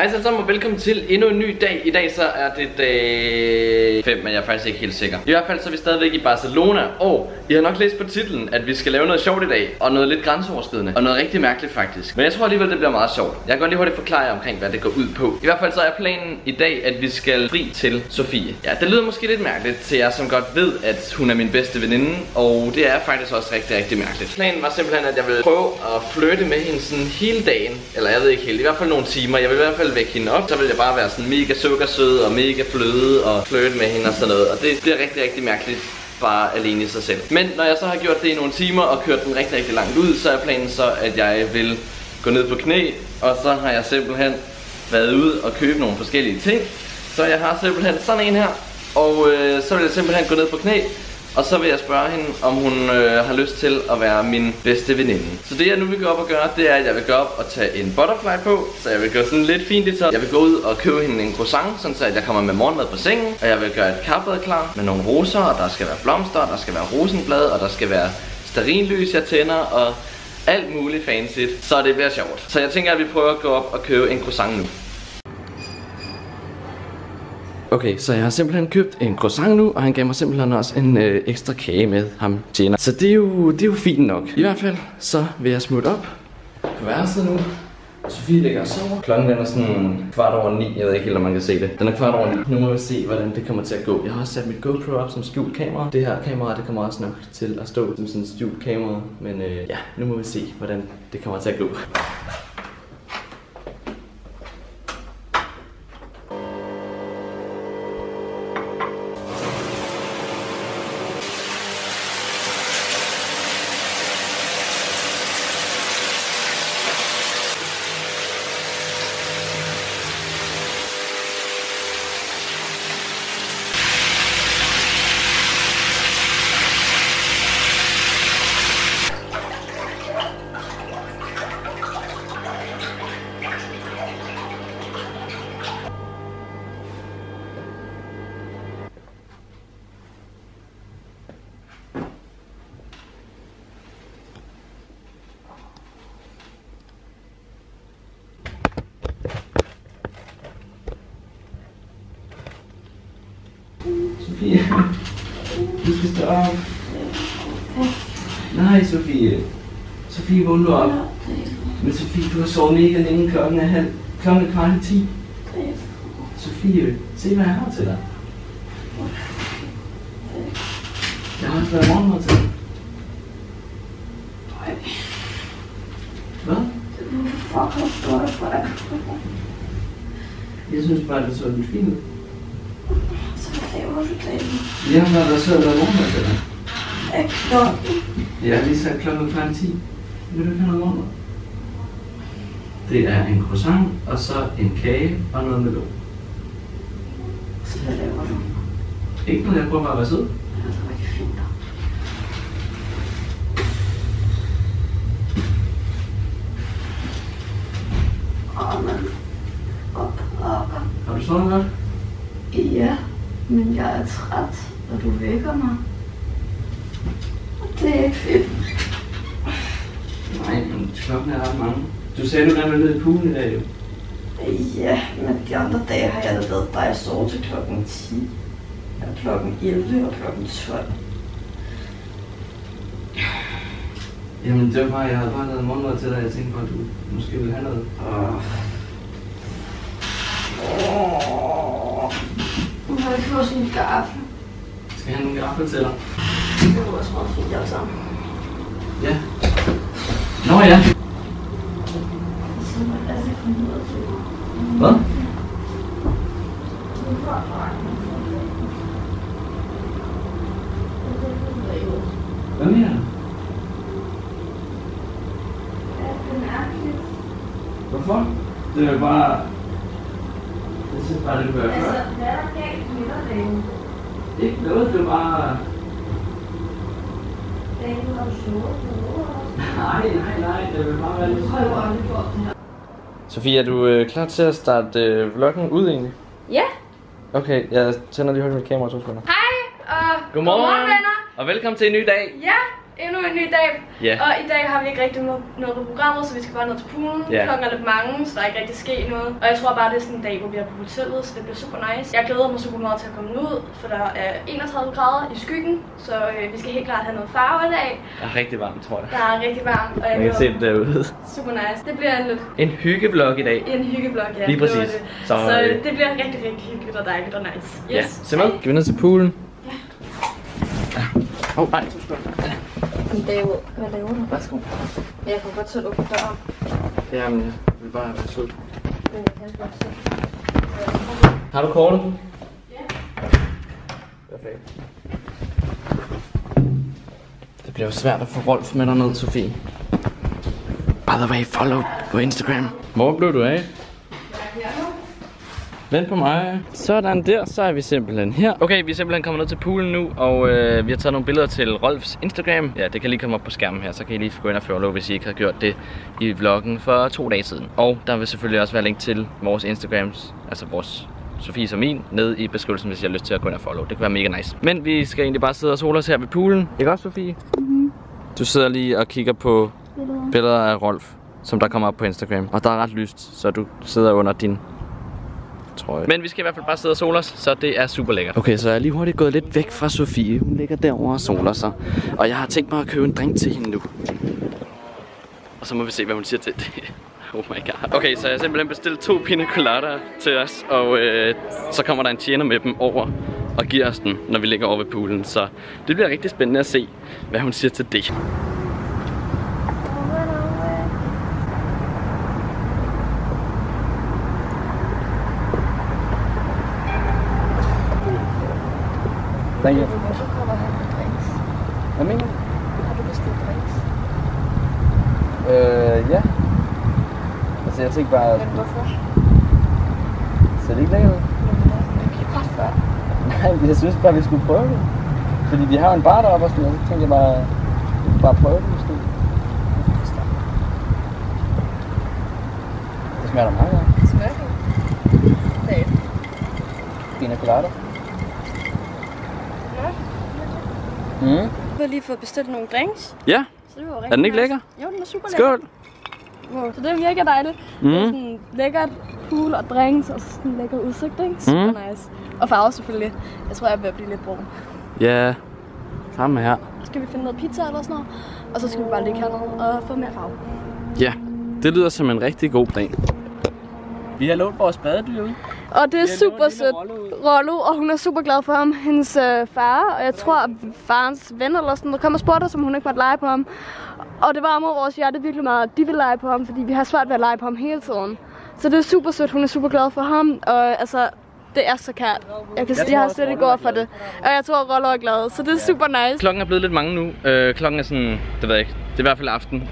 Hej så sammen og velkommen til endnu en ny dag. I dag så er det dag 5, men jeg er faktisk ikke helt sikker. I hvert fald så er vi stadigvæk i Barcelona, og I har nok læst på titlen, at vi skal lave noget sjovt i dag. Og noget lidt grænseoverskridende, og noget rigtig mærkeligt faktisk. Men jeg tror alligevel det bliver meget sjovt. Jeg kan godt lige hurtigt forklare jer omkring hvad det går ud på. I hvert fald så er planen i dag, at vi skal fri til Sofie. Ja, det lyder måske lidt mærkeligt til jer som godt ved, at hun er min bedste veninde. Og det er faktisk også rigtig mærkeligt. Planen var simpelthen, at jeg ville prøve at flirte med hende sådan hele dagen. Eller jeg ved ikke helt, i hvert fald nogle timer. Jeg vil i hvert fald vække hende op, så vil jeg bare være sådan mega sukkersød og mega fløde og flirte med hende og sådan noget. Og det bliver rigtig mærkeligt bare alene i sig selv. Men når jeg så har gjort det i nogle timer og kørt den rigtig langt ud, så er planen så, at jeg vil gå ned på knæ. Og så har jeg simpelthen været ud og købe nogle forskellige ting. Så jeg har simpelthen sådan en her. Og så vil jeg simpelthen gå ned på knæ. Og så vil jeg spørge hende, om hun har lyst til at være min bedste veninde. Så det jeg nu vil gå op og gøre, det er, at jeg vil gå op og tage en butterfly på. Så jeg vil gå sådan lidt fint i top. Jeg vil gå ud og købe hende en croissant, sådan så at jeg kommer med morgenmad på sengen. Og jeg vil gøre et kaffebad klar med nogle roser, og der skal være blomster, og der skal være rosenblad, og der skal være stearinlys, jeg tænder, og alt muligt fancy. Så det bliver sjovt. Så jeg tænker, at vi prøver at gå op og købe en croissant nu. Okay, så jeg har simpelthen købt en croissant nu, og han gav mig simpelthen også en ekstra kage med ham tjener. Så det er jo fint nok. I hvert fald, så vil jeg smutte op på værelset nu. Sofie ligger og sover. Klokken er sådan 9:15. Jeg ved ikke helt, om man kan se det. Den er 9:15. Nu må vi se, hvordan det kommer til at gå. Jeg har også sat mit GoPro op som skjult kamera. Det her kamera, det kommer også nok til at stå som sådan et skjult kamera. Men ja, nu må vi se, hvordan det kommer til at gå. Sofie, du skal stå op. Nej, Sofie. Sofie, vågn nu op. Men Sofie, du har sovet mega længe. Klokken er 9:15. Sofie, se hvad jeg har til dig. Jeg har også været morgenmad til dig. Hvad? Jeg synes bare, det så lidt fint ud. Ja, når der så har været morgenmad til dig. Hvad klokken? Jeg har lige sagt klokken 10. Vil du ikke have noget morgenmad? Det er en croissant, og så en kage og noget melon. Så hvad laver du? Ikke noget, jeg prøver bare at være sød. Ja, det er rigtig fint. Men op. Har du sovet godt? Ja, men jeg er træt, og du vækker mig. Det er ikke fedt. Nej, men klokken er ret mange. Du sagde, du gerne ville ned i poolen i dag, jo. Ja, men de andre dage har jeg lavet dig sove til klokken 10. Ja, klokken 11 og klokken 12. Jamen, det var bare, jeg havde bare lavet morgenmad til dig, jeg tænkte på, at du måske ville have noget. Nu har jeg ikke fået sådan en gaffel. Skal jeg have en gaffel til dig? Det var også meget fint alt sammen. Ja. Nå ja. Så hvad er det for noget til? Hvad? Hvad mener du? Det er mærkeligt. Hvorfor? Det er bare... Jeg synes bare, det kunne være Altså, hvad er der galt med dig, Dane? Ikke noget, det er bare... Dane, har du sovet på også? Nej, det vil bare være lidt... Du har jo aldrig gjort det her. Sofie, er du klar til at starte vloggen ud egentlig? Ja. Okay, jeg tænder lige hurtigt mit kamera 2 sekunder. Hej, og Godmorgen venner. og velkommen til en ny dag. Ja, Endnu en ny dag, Ja. og i dag har vi ikke rigtig noget på programmet, så vi skal bare ned til poolen. Klokken er lidt mange, så der er ikke rigtig ske noget. Og jeg tror bare, det er sådan en dag, hvor vi er på hotellet, så det bliver super nice. Jeg glæder mig super meget til at komme ud, for der er 31 grader i skyggen, så vi skal helt klart have noget farve i dag. Det er rigtig varmt, tror jeg. Der er rigtig varmt, og jeg kan se det derude. Super nice. Det bliver en hyggeblog i dag. En hyggeblog, ja. Lige præcis. Så det bliver rigtig, rigtig hyggeligt og dejligt og nice. Yes. Ja, se med. Skal vi ned til poolen? Ja. Nej. David, hvad laver du? Værsgo. Jeg kan godt sætte åbne døren. Jamen, jeg vil bare være sød. Jeg kan godt sætte. Har du kortet? Ja. Perfekt. Det bliver jo svært at få Rolf med derned, Sofie. By the way, follow på Instagram. Hvor blev du af? Vent på mig. Sådan der, så er vi simpelthen her. Okay, vi er simpelthen kommet ned til poolen nu, og vi har taget nogle billeder til Rolfs Instagram. Ja, det kan lige komme op på skærmen her, så kan I lige gå ind og follow, hvis I ikke har gjort det i vloggen for 2 dage siden. Og der vil selvfølgelig også være link til vores Instagrams, altså vores Sofies og min, nede i beskrivelsen, hvis I har lyst til at gå ind og follow. Det kan være mega nice. Men vi skal egentlig bare sidde og sole os her ved poolen. Ikke også, Sofie? Du sidder lige og kigger på billeder af Rolf, som der kommer op på Instagram. Og der er ret lyst, så du sidder under din trøje. Men vi skal i hvert fald bare sidde og sole os, så det er super lækkert. Okay, så jeg er lige hurtigt gået lidt væk fra Sofie. Hun ligger derovre og soler sig. Og jeg har tænkt mig at købe en drink til hende nu. Og så må vi se, hvad hun siger til det. Oh my god. Okay, så jeg har simpelthen bestilt 2 pina colader til os. Og så kommer der en tjener med dem over og giver os den, når vi ligger over ved poolen. Så det bliver rigtig spændende at se, hvad hun siger til det. Thank you. Hvad mener du? Har du bestilt drinks? Ja. Altså jeg tænkte bare... Men hvorfor? Ser det ikke lækkert ud? Det gik godt før. Nej, jeg synes bare, vi skulle prøve det. Fordi de har en bar deroppe og sådan noget, så tænkte jeg bare prøve det måske. Det smager da meget godt. Det smager godt. Det er det. Pina colada. Vi har lige fået bestilt nogle drinks. Ja. Så det var rigtig Er den ikke lækker? Jo, den er super lækker. Skål. Wow. Så det er virkelig dejligt. Det er sådan lækkert pool og drinks og sådan lækker udsigt, ikke? Super nice. Og farve selvfølgelig. Jeg tror, jeg vil blive lidt brun. Ja. Samme her. Så skal vi finde noget pizza eller sådan noget. Og så skal vi bare ligge hernede og få mere farve. Ja. Det lyder som en rigtig god dag. Vi har lånt vores badedyr ud. Og det er super sødt. Rollo, og hun er super glad for ham. Hendes far, og jeg tror farens venner eller sådan, der kom og spurgte os, om hun ikke måtte lege på ham. Og det varmer vores hjerte virkelig meget. De vil lege på ham, fordi vi har svært ved at lege på ham hele tiden. Så det er super sødt. Hun er super glad for ham. Og altså, det er så kært. Jeg har slet ikke gået for det. Og jeg tror, Rollo er glad. Så det er super nice. Klokken er blevet lidt mange nu. Klokken er sådan, det ved jeg ikke. Det er i hvert fald aften.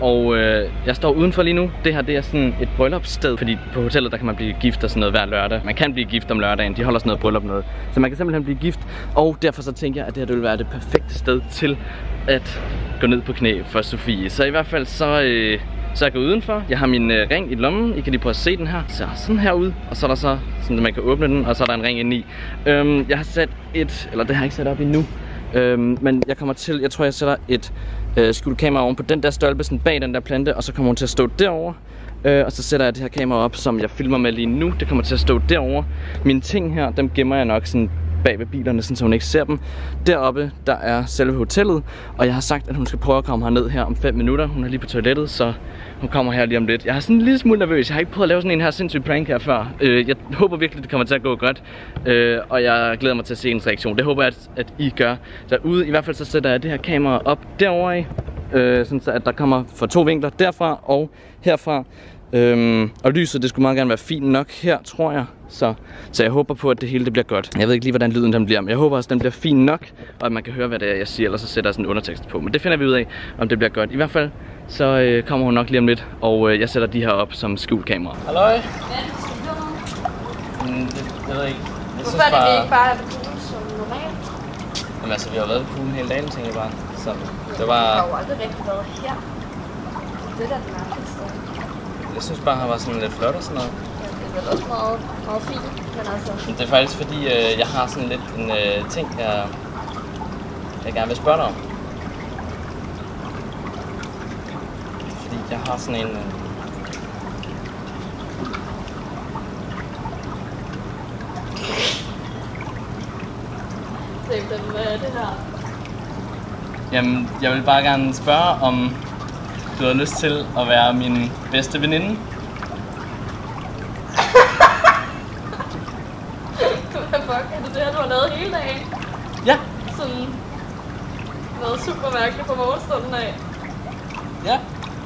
Jeg står udenfor lige nu. Det her, det er sådan et bryllupssted. Fordi på hotellet, der kan man blive gift og sådan noget hver lørdag. Man kan blive gift om lørdagen. De holder sådan noget bryllup noget. Så man kan simpelthen blive gift. Og derfor så tænker jeg, at det her det vil være det perfekte sted til at gå ned på knæ for Sofie. Så i hvert fald så jeg går udenfor. Jeg har min ring i lommen. I kan lige prøve at se den her. Så sådan her ud. Og så er der så sådan, at man kan åbne den. Og så er der en ring indeni. Jeg har sat det har jeg ikke sat op endnu. Men jeg tror jeg sætter et skjult kamera oven på den der stolpe, sådan bag den der plante, og så kommer hun til at stå derovre. Og så sætter jeg det her kamera op, som jeg filmer med lige nu. Det kommer til at stå derovre. Mine ting her, dem gemmer jeg nok sådan bag ved bilerne, så hun ikke ser dem. Deroppe, der er selve hotellet, og jeg har sagt, at hun skal prøve at komme herned her om 5 minutter. Hun er lige på toilettet, så hun kommer her lige om lidt. Jeg er sådan en lille smule nervøs. Jeg har ikke prøvet at lave sådan en her sindssyg prank her før. Jeg håber virkelig, det kommer til at gå godt. Og jeg glæder mig til at se hendes reaktion. Det håber jeg, at I gør derude. I hvert fald så sætter jeg det her kamera op derovre af. Sådan så at der kommer fra 2 vinkler, derfra og herfra. Og lyset, det skulle meget gerne være fint nok her, tror jeg. Så jeg håber på, at det hele det bliver godt. Jeg ved ikke lige, hvordan lyden den bliver, men jeg håber også, at den bliver fin nok, og at man kan høre, hvad det er, jeg siger, ellers så sætter jeg sådan en undertekst på. Men det finder vi ud af, om det bliver godt. I hvert fald, så kommer hun nok lige om lidt, og jeg sætter de her op som skjult kamera. Halløj? Ja, jeg ved ikke. Hvorfor er det ikke bare poolen som normalt? Jamen altså, vi har været på poolen hele dagen, tænker jeg bare. Så det var... Jeg har jo aldrig rigtig været her. Det der er det mærkeligste. Jeg synes bare, han var sådan lidt flot og sådan noget. Det er også meget fint, men altså... Det er faktisk fordi, jeg har sådan lidt en ting, jeg gerne vil spørge dig om. Jeg har sådan en... Hvad er det her? Jamen, jeg vil bare gerne spørge, om du har lyst til at være min bedste veninde. Hvad fuck, er det her, du har lavet hele dagen? Ja. Sådan noget super mærkeligt på morgenstunden af. Ja.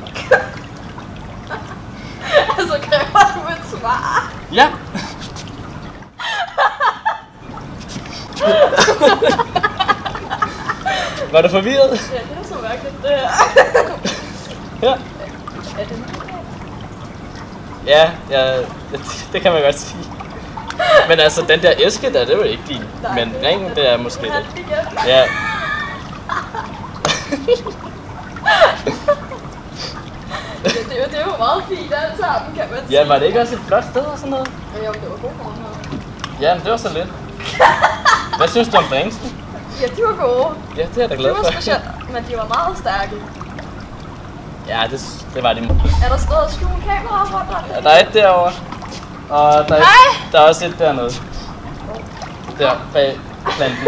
Altså, kræver du et svar? Ja. Var du forvirret? Ja, det er så mærkeligt, det her. Ja. Er det noget? Ja, det kan man godt sige. Men altså, den der æske der, det var ikke din. Nej, men ringen, det er måske det. det. Ja. Det er jo meget fint alt sammen, kan man sige. Ja, var det ikke også et flot sted og sådan noget? Jo, det var god morgenmad. Ja, men det var så lidt. Hvad synes du om drinksen? Ja, de var gode. Ja, det er jeg da glad Det for. var specielt, men de var meget stærke. Ja, det var de. Er der stået og skjult kamera rundt om? Ja, der er et derovre. Og der er også et dernede. Der bag planten.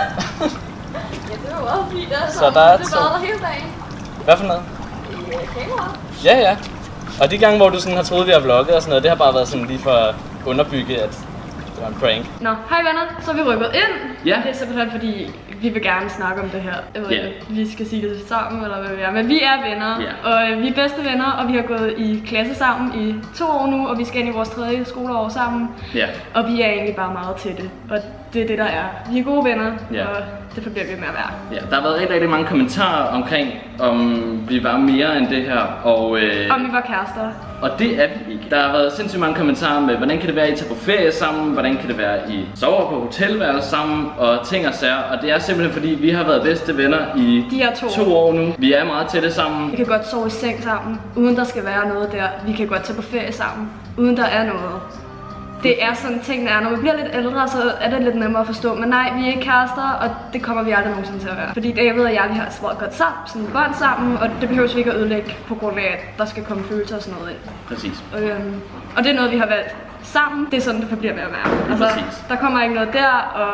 Ja, det var meget fint altså. Så der er det to. var der hele dagen. Hvad for noget? Kamera. Ja, ja. Og de gange, hvor du sådan har troet, vi har vlogget og sådan noget, det har bare været sådan lige for at underbygge, at det var en prank. Nå, hej venner. Så er vi rykket ind. Ja. Det er simpelthen fordi, vi vil gerne snakke om det her. Jeg ved Ja. ikke, vi skal sige det sammen, eller hvad vi er. Men vi er venner, Ja. og vi er bedste venner, og vi har gået i klasse sammen i 2 år nu, og vi skal ind i vores 3. skoleår sammen. Ja. Og vi er egentlig bare meget tætte, og det er det, der er. Vi er gode venner, Ja. og det forbliver vi med at være. Ja, der har været rigtig mange kommentarer omkring, om vi var mere end det her, og Om vi var kærester. og det er vi ikke. Der har været sindssygt mange kommentarer med, hvordan kan det være, at I tager på ferie sammen, hvordan kan det være, at I sover på hotelværelse sammen, og ting og sager. Og det er simpelthen fordi, vi har været bedste venner i De her 2 år nu. Vi er meget tætte sammen. Vi kan godt sove i seng sammen, uden der skal være noget der. Vi kan godt tage på ferie sammen, uden der er noget. Det er sådan tingene er. Når man bliver lidt ældre, så er det lidt nemmere at forstå. Men nej, vi er ikke kærester, og det kommer vi aldrig nogensinde til at være. Fordi David og jeg, vi har altså været godt sammen, sådan bånd sammen, og det behøver vi ikke at ødelægge på grund af, at der skal komme følelser og sådan noget ind. Præcis. Og det er noget, vi har valgt sammen. Det er sådan, det forbliver med at være. Altså, præcis. der kommer ikke noget der, og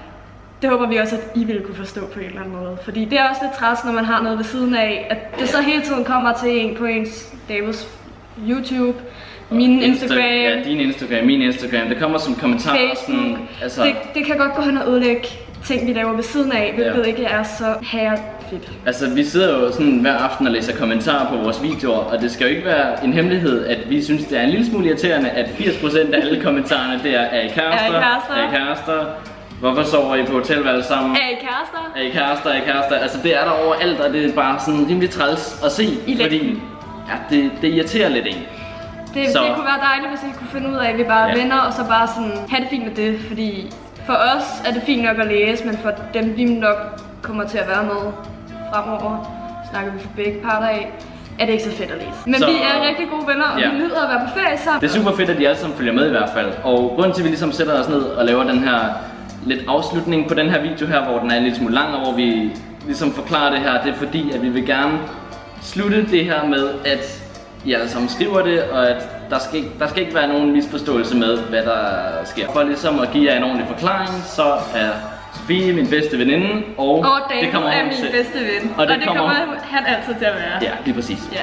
det håber vi også, at I ville kunne forstå på en eller anden måde. Fordi det er også lidt træls, når man har noget ved siden af, at det så hele tiden kommer til en på ens Davids YouTube, min Instagram, Ja, din Instagram, min Instagram. Det kommer som kommentar. Facebook. Sådan, altså, Det kan godt gå hen og ødelægge ting, vi laver ved siden af, hvilket ikke er så herrefedt. Altså, vi sidder jo sådan hver aften og læser kommentarer på vores videoer, og det skal jo ikke være en hemmelighed, at vi synes, det er en lille smule irriterende, at 80% af alle kommentarerne, det er I kærester? Er I kærester? Hvorfor sover I på hotelværelse sammen? Er I kærester? Er I kærester? Er I kærester? Altså, det er der overalt, og det er bare sådan rimelig træls at se, fordi ja, det irriterer lidt en. Det kunne være dejligt, hvis I kunne finde ud af, at vi bare er venner, og så bare sådan have det fint med det, fordi for os er det fint nok at læse, men for dem, vi nok kommer til at være med fremover, snakker vi for begge parter af, er det ikke så fedt at læse. Men så, vi er rigtig gode venner, og vi nyder at være på ferie sammen. Det er super fedt, at de alle sammen følger med i hvert fald, og grunden til, at vi ligesom sætter os ned og laver den her lidt afslutning på den her video her, hvor den er en lille smule lang, og hvor vi ligesom forklarer det her, det er fordi, at vi vil gerne slutte det her med, at I alle sammen skriver det, og at der skal ikke være nogen misforståelse med, hvad der sker. For ligesom at give jer en ordentlig forklaring, så er Sofie min bedste veninde, og David er min bedste ven, og det kommer han altid til at være. Ja, lige præcis. Ja.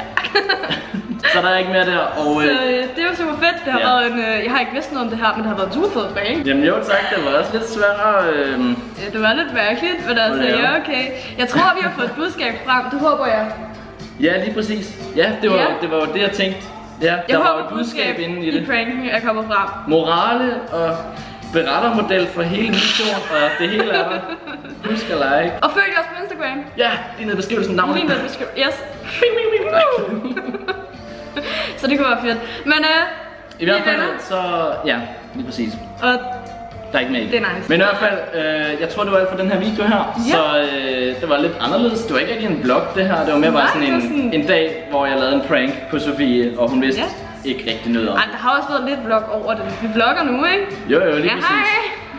Så der er ikke mere der, og så det var super fedt. Det har været en, jeg har ikke vidst noget om det her, men det har været en super fed prank. Jamen jo tak, det var også lidt sværere. Ja, det var lidt mærkeligt, men altså ja, okay. Jeg tror, vi har fået et budskab frem, det håber jeg. Ja, lige præcis. Ja, det var jo det, jeg tænkte. Ja, der var et budskab inde i det. I pranken er kommet frem. Morale og berettermodel for hele videoen, og det hele er der. Husk at like. Og følg os på Instagram. Ja, det er nede i beskrivelsen. Navnet. Lige nede i beskrivelsen. Yes. Så det kunne være fedt. Men i hvert fald, så ja, lige præcis. Og der er ikke mere i det. Det er nice. Men i hvert fald, jeg tror det var alt for den her video her. Ja. Så det var lidt anderledes. Det var ikke rigtig en vlog det her. Det var mere bare sådan en dag, hvor jeg lavede en prank på Sofie, og hun vidste ikke rigtig noget om. Ej, der har også været lidt vlog over det. Vi vlogger nu, ikke? Jo, lige præcis.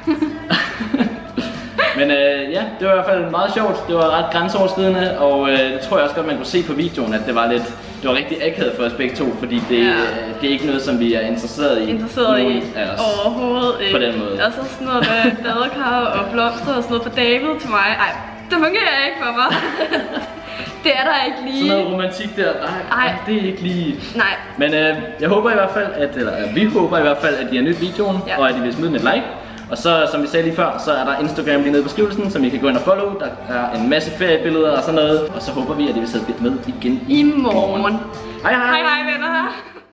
Men ja, det var i hvert fald meget sjovt. Det var ret grænseoverskridende, og det tror jeg også godt, man kunne se på videoen, at det var lidt det var rigtig akavet for os begge to, fordi det er ikke noget, som vi er interesseret i. Overhovedet ikke. På den måde. Altså sådan noget med badekar og blomster og sådan noget for David til mig. Ej, det fungerer ikke for mig. Det er der ikke lige. Sådan noget romantik der, nej, det er ikke lige. Nej. Men jeg håber i hvert fald, vi håber i hvert fald, at I har nydt videoen, og at I vil smide den et like. Og så, som vi sagde lige før, så er der Instagram lige nede i beskrivelsen, som I kan gå ind og follow. Der er en masse feriebilleder og sådan noget. Og så håber vi, at I vil sidde med igen i morgen. Hej hej! Hej hej venner!